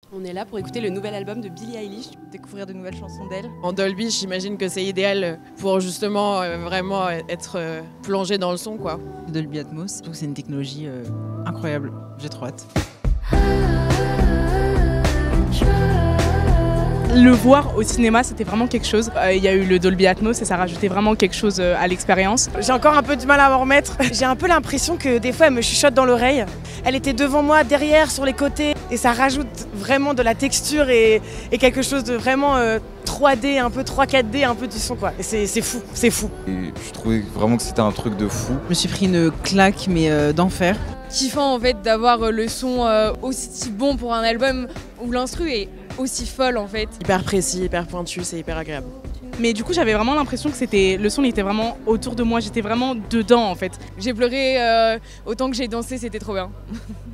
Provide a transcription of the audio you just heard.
On est là pour écouter le nouvel album de Billie Eilish, découvrir de nouvelles chansons d'elle. En Dolby, j'imagine que c'est idéal pour justement vraiment être plongé dans le son, quoi. Dolby Atmos, je trouve que c'est une technologie incroyable, j'ai trop hâte. Le voir au cinéma, c'était vraiment quelque chose. Il y a eu le Dolby Atmos et ça rajoutait vraiment quelque chose à l'expérience. J'ai encore un peu de mal à m'en remettre. J'ai un peu l'impression que des fois elle me chuchote dans l'oreille. Elle était devant moi, derrière, sur les côtés. Et ça rajoute vraiment de la texture et quelque chose de vraiment 3D, un peu 3-4D, un peu du son quoi. Et c'est fou, c'est fou. Et je trouvais vraiment que c'était un truc de fou. Je me suis pris une claque mais d'enfer. Kiffant en fait d'avoir le son aussi bon pour un album où l'instru est aussi folle en fait. Hyper précis, hyper pointu, c'est hyper agréable. Mais du coup j'avais vraiment l'impression que le son était vraiment autour de moi, j'étais vraiment dedans en fait. J'ai pleuré autant que j'ai dansé, c'était trop bien.